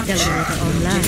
Teleporter online.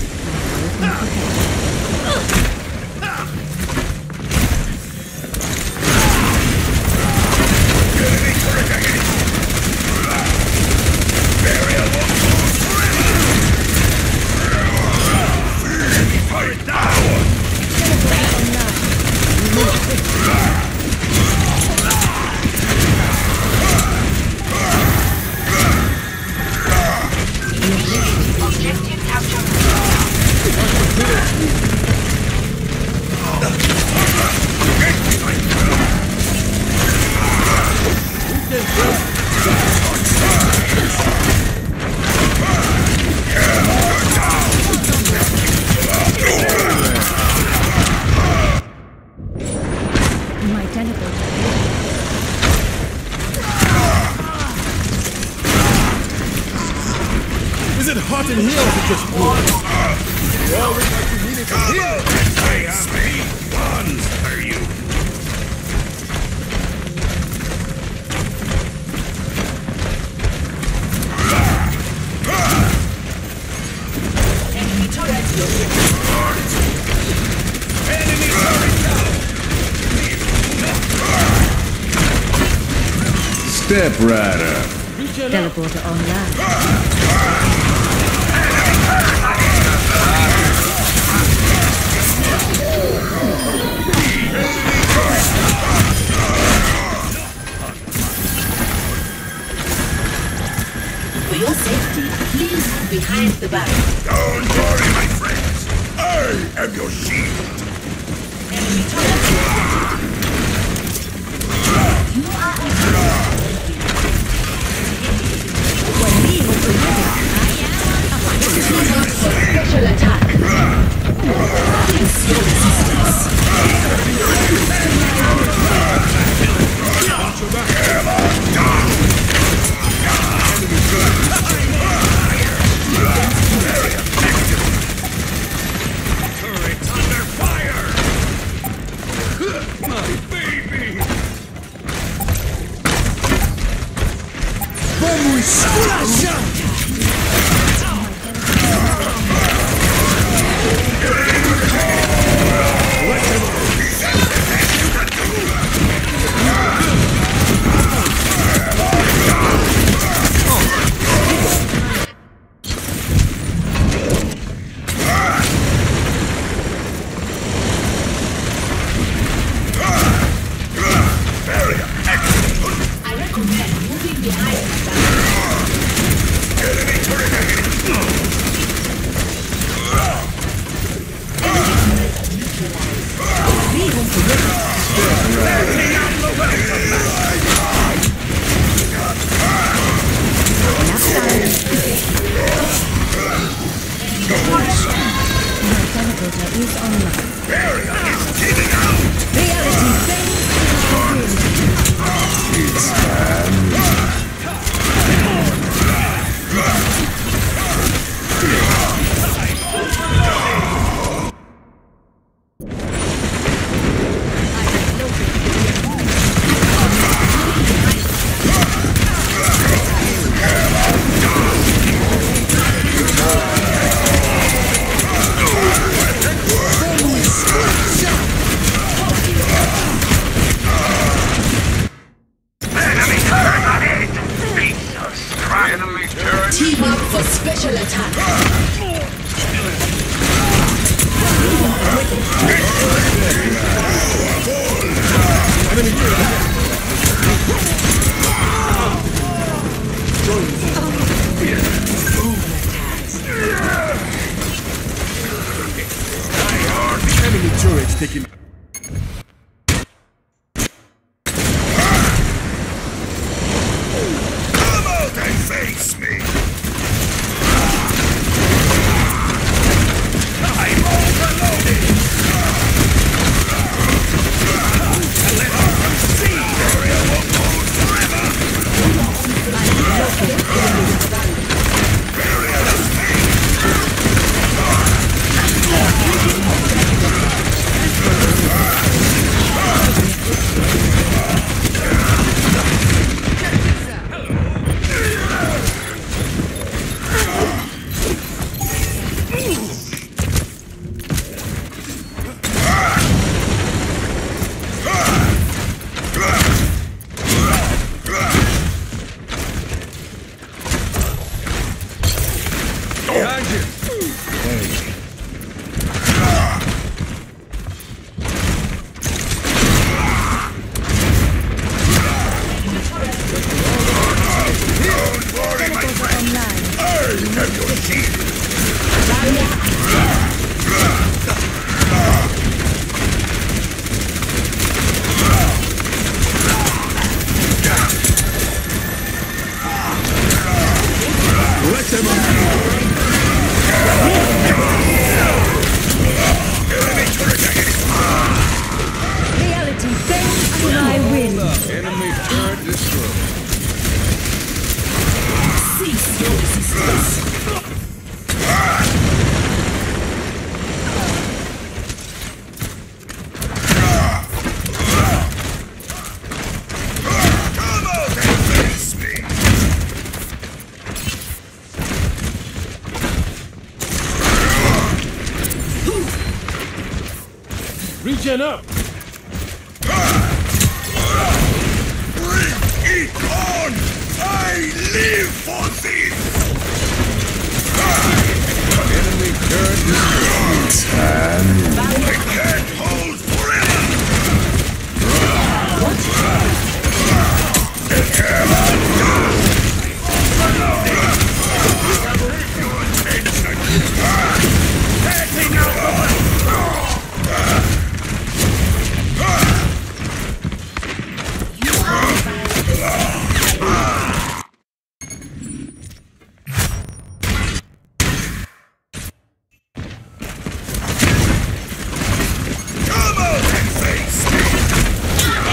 Is it hot in here or is it just cool? You always like to mean it from here. I have big guns for you. Enemy turret. Enemy turret down. Step Rider. Teleporter online. For your safety, please move behind the barrier. Don't worry, my friends. I am your shield. Enemy turret. You are special attack. Please your resistance. Turret under fire. My baby. Vamos splash! I recommend moving behind the barrier. Enemy turret Teleporter is online. barrier is giving out. Reality fades. It's time. Enemy turret on it. Piece of scrap. Enemy turret. Team up for special attack. Enemy turrets taking. Come out and face me. I'm overloaded. Let them see. Area won't hold forever. Barrier is Behind you. Don't worry, my friend. I'll have your shield. Let them on. Reality bends and I win. Enemy turret destroyed. Cease your resistance. Come out and face me. Regen up. Bring it on! I live for this! Enemy turret destroyed. I can't hold forever! Come out and face me!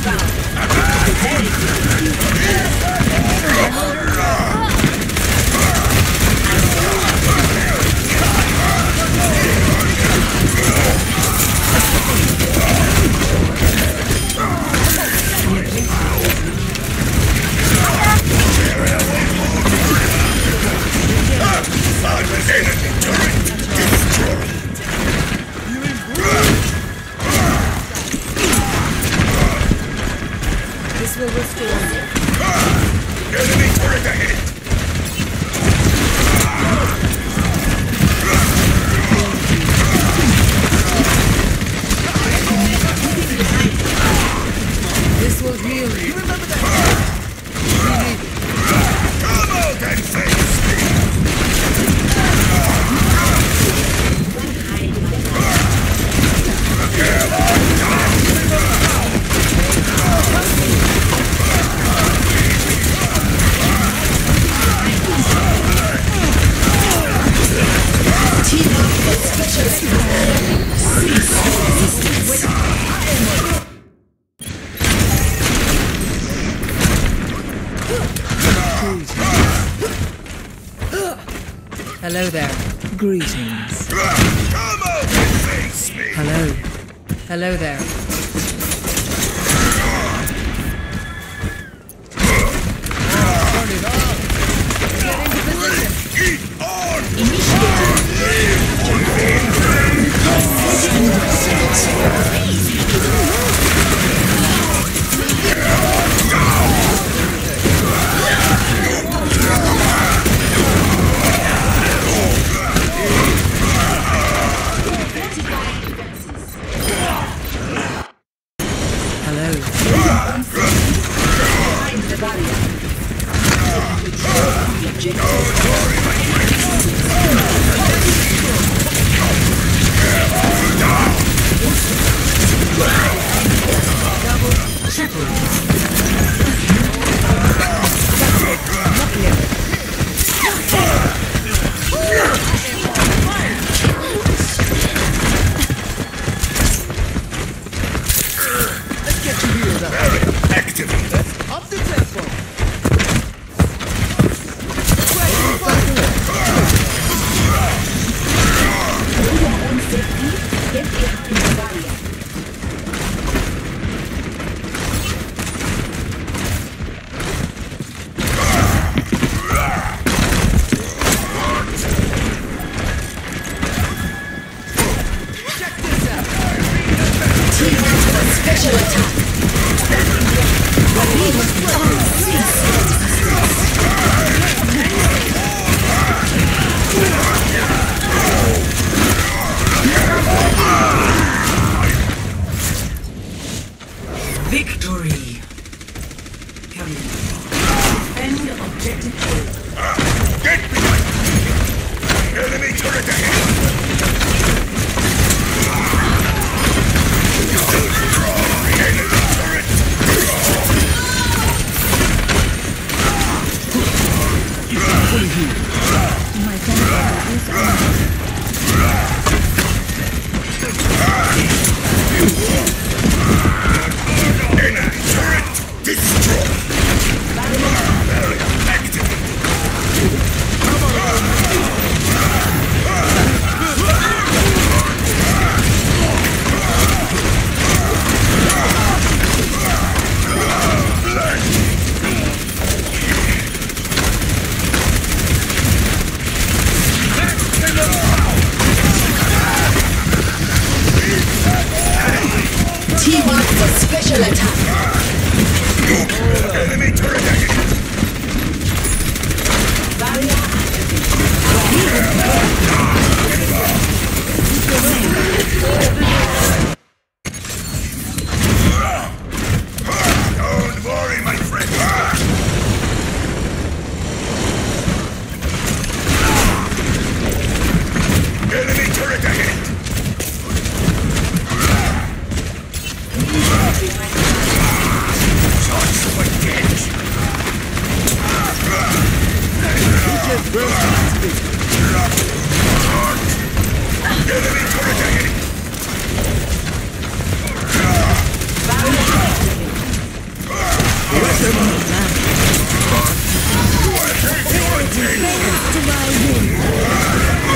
Enemy turret destroyed! This will restore me. Enemy turret ahead! This will heal me. Come out and face me! Hello there. Greetings. Come out and face me! Hello. Hello there. Eat on! Activate! Up the tempo. Get behind the barrier. Special attack. Cease. T-Mark for special attack. Enemy turret active. Barrier Don't worry, my friend. Enemy turret ahead. Shots against. Enemy turret ahead. To my will.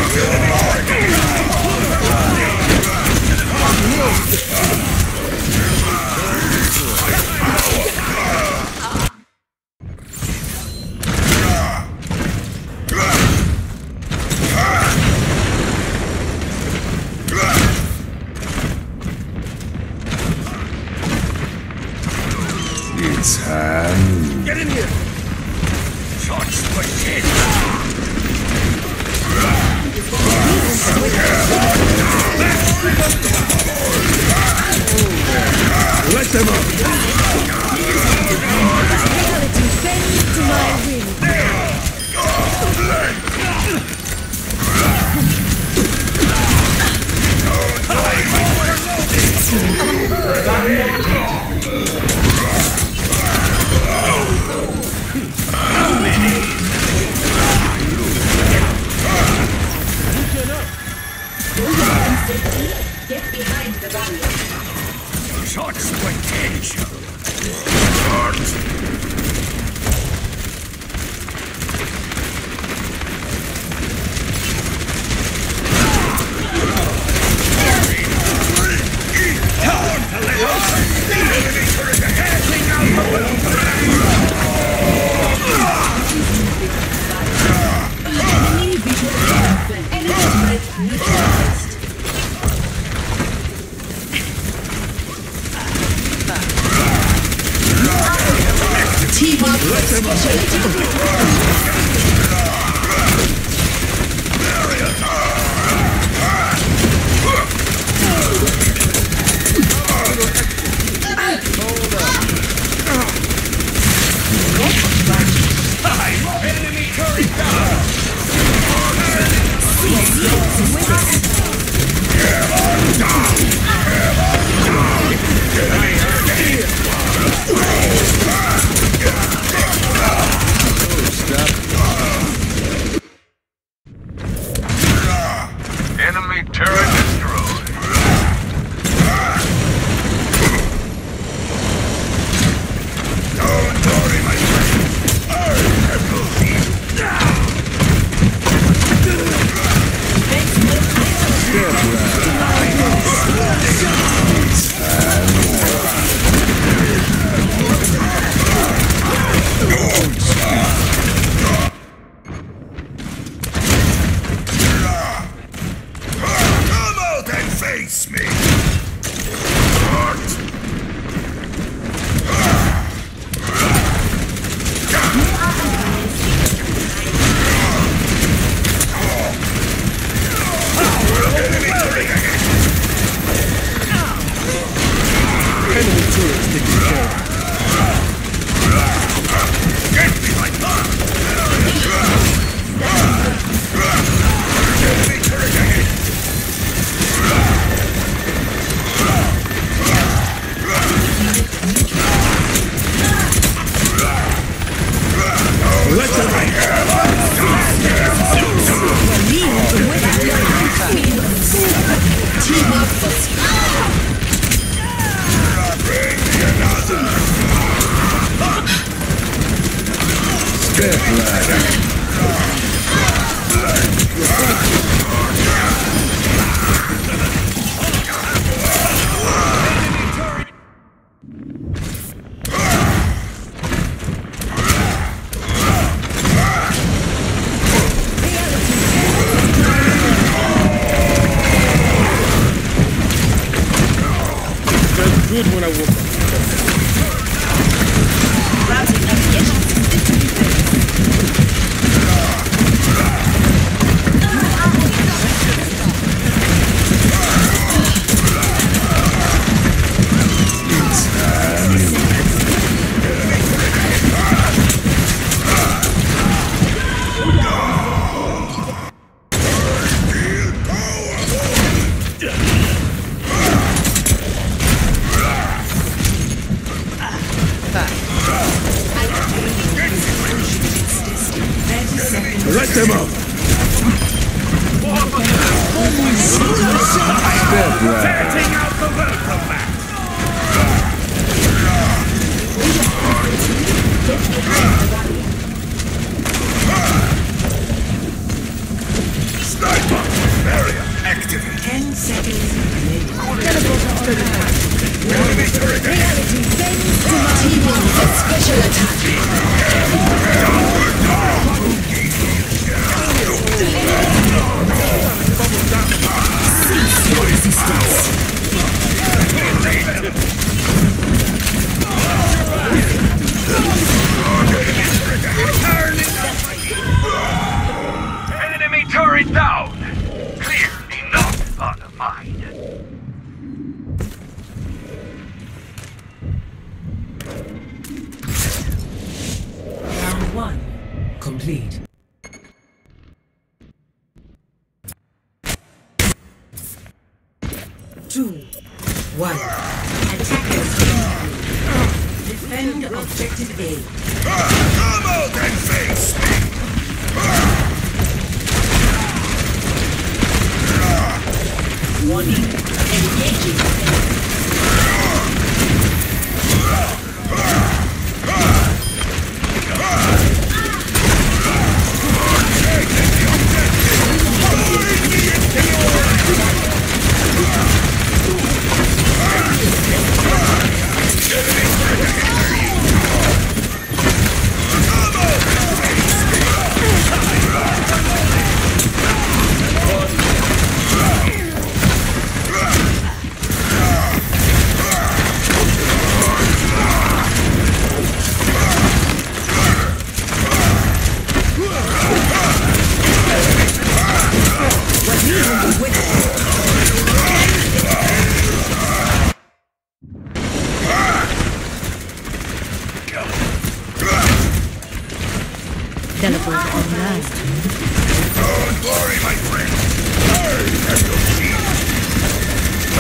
It's time. Get in here. Shots again. Let them up! Reality bends to my will. get behind the barrier. Shots potential. Shots. Enemy visual enemy threat neutralized. Team-up special Enemy turret down! Enemy turret destroyed. Don't worry, my friend. I have Come out and face me! Enemy turrets taken care of. Get me my gun! Enemy turret ahead! Ferreting out the welcome mat! Get behind the barrier. Sniper! Barrier activated. 10 seconds remaining. Enemy turret ahead! Reality bends to my T1 for special attack. Cease your resistance. Enemy turret down! Clearly not on mine. Round 1 complete. Two, one. Attackers incoming. Defend objective A. Come out and face me! Warning. Engaging enemy. Teleport online. Don't worry, my friend. I have your shield.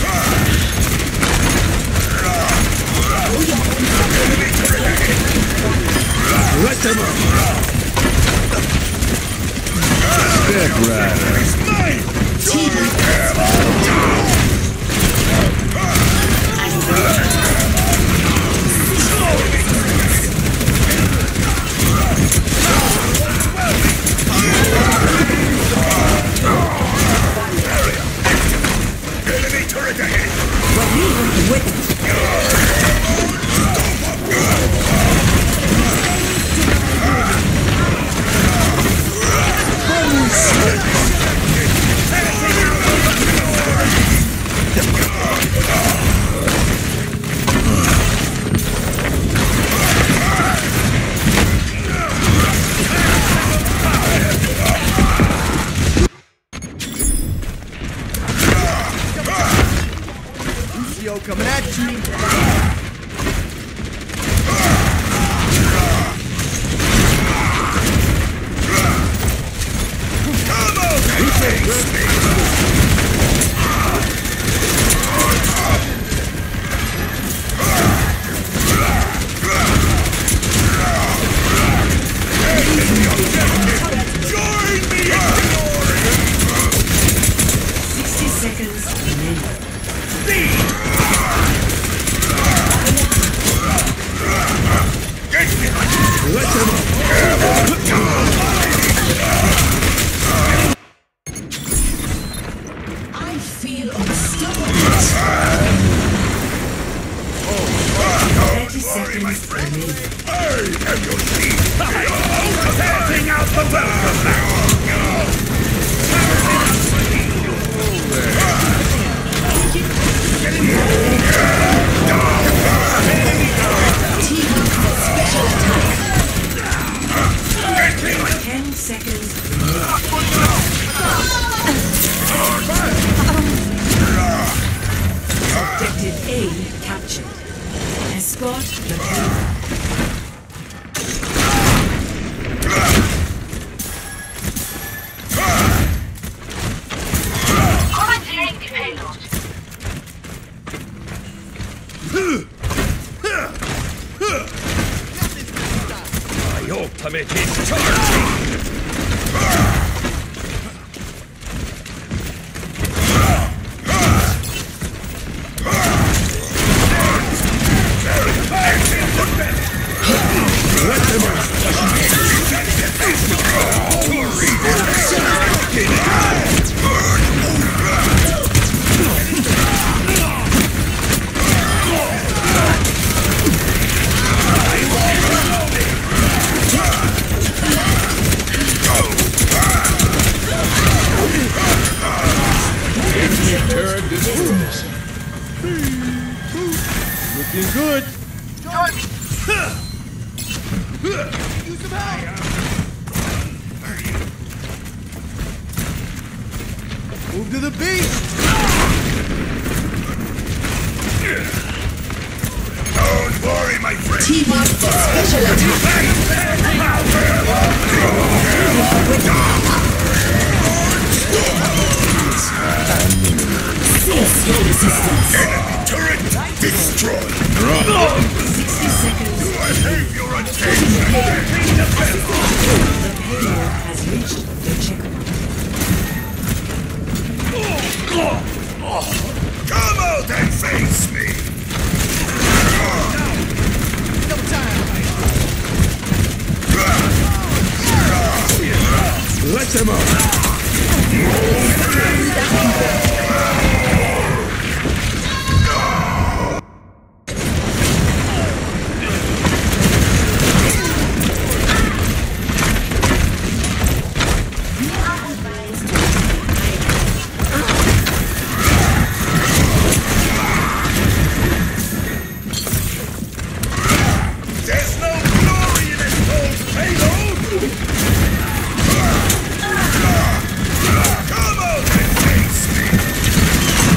Let them up! Step right. Enemy turret ahead! Lucio coming at you! Come out and face me! Join me in glory! 60 seconds remaining. Speed! Move to the beat! Don't worry, my friend. Team up for special attack. Cease your resistance. Enemy turret destroyed. 60 seconds. Save your attention. The payload has reached the checkpoint. Come out and face me. Let them out! There's no glory in a cold payload. Come out and face me.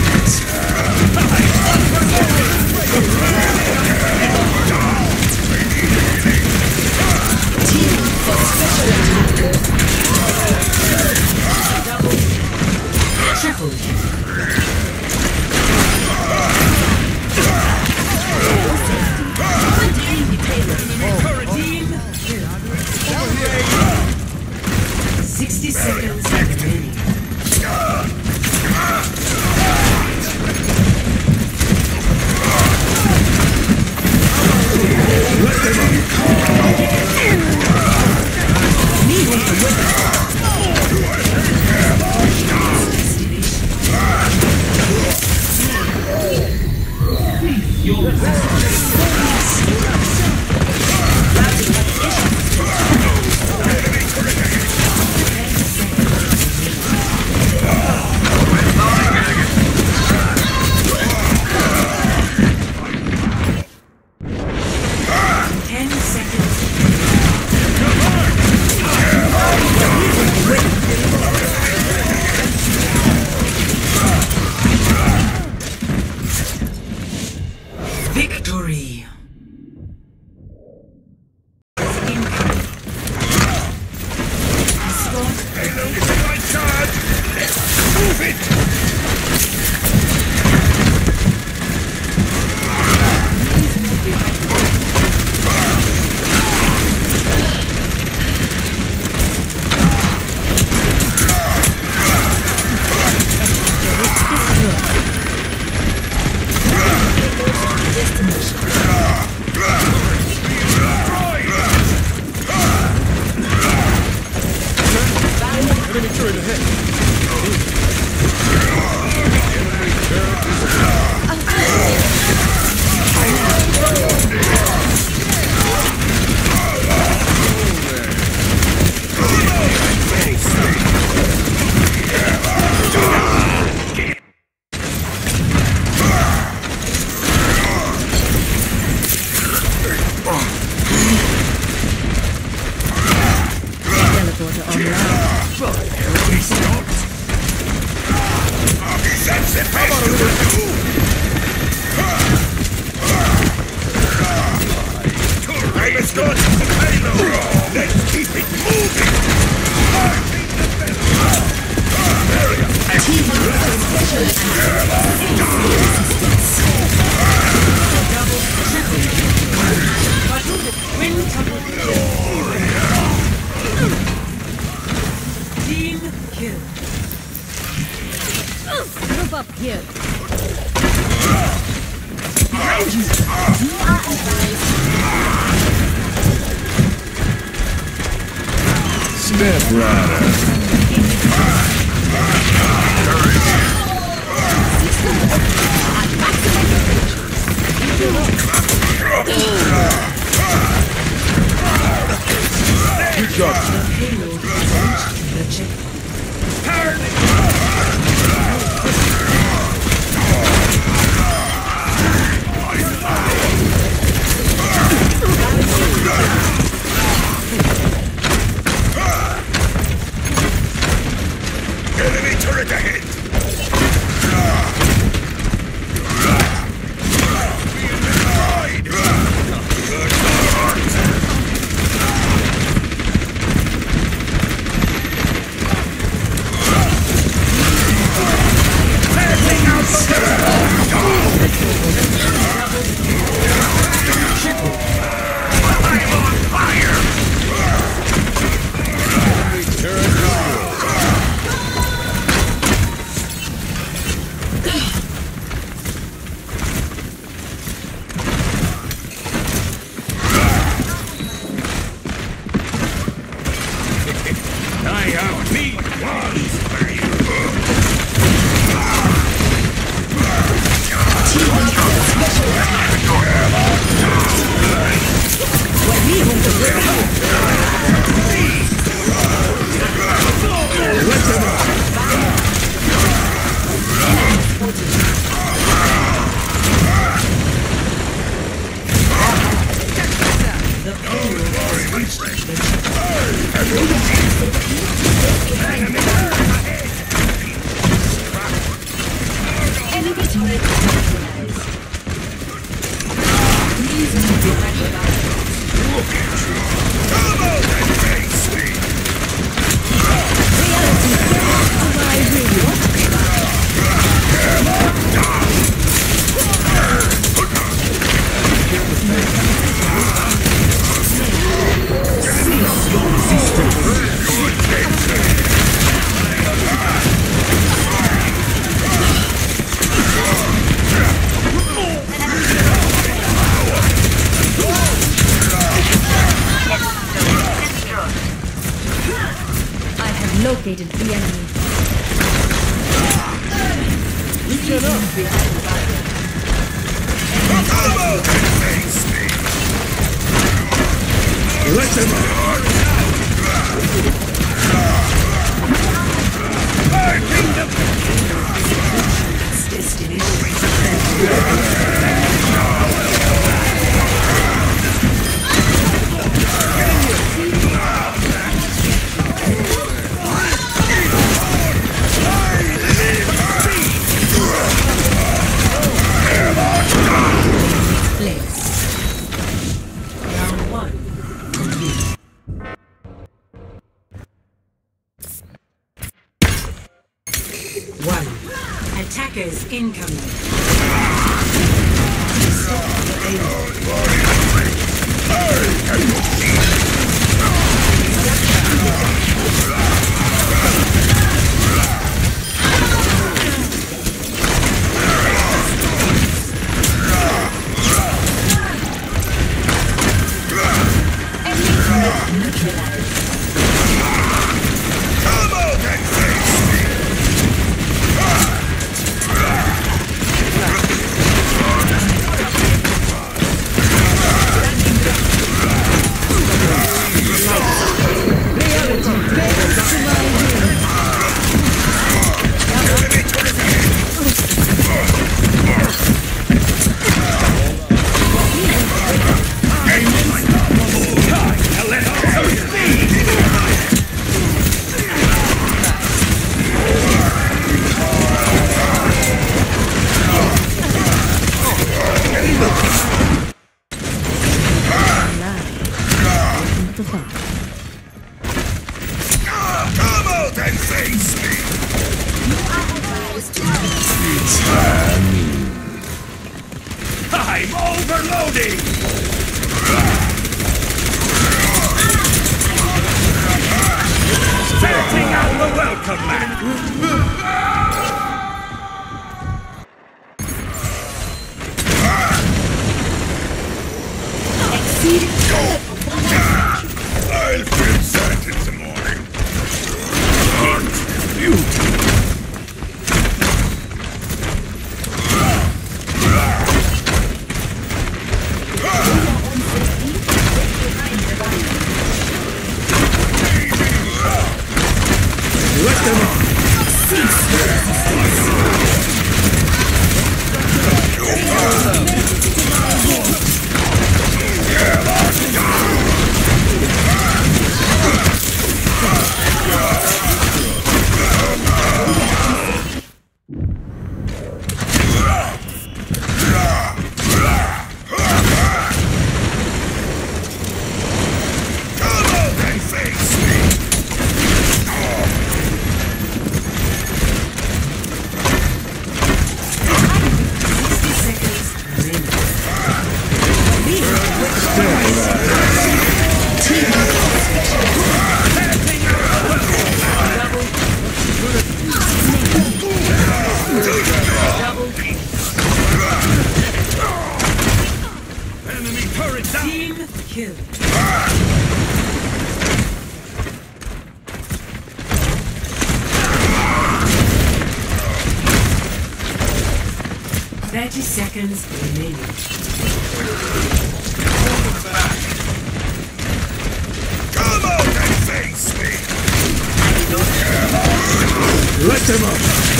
Team up for special attack. Triple kill. Containing the payload. Team kill. 60 seconds remaining. Victory! Payload is in my charge. Let's move it. Enemy turret ahead! Teleporter online. That's the best you can do. Time is good. Payload. Let's keep it moving. Team up for special attack. Team kill. Move up here. You are advised. Step Rider. Good job. Payload has reached the checkpoint. Enemy turret ahead. decapitated the enemy. Let them out! Our kingdom! Attackers incoming. I'm overloading! Starting out the welcome mat! I'll present in the morning. Beauty. Let them on! Cease resistance! Enemy turret down! Team kill. 30 seconds remaining. Come out and face me! Let them up!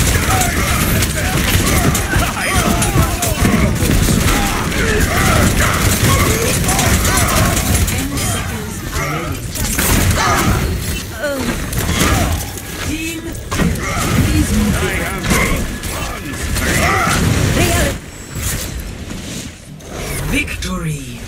Victory!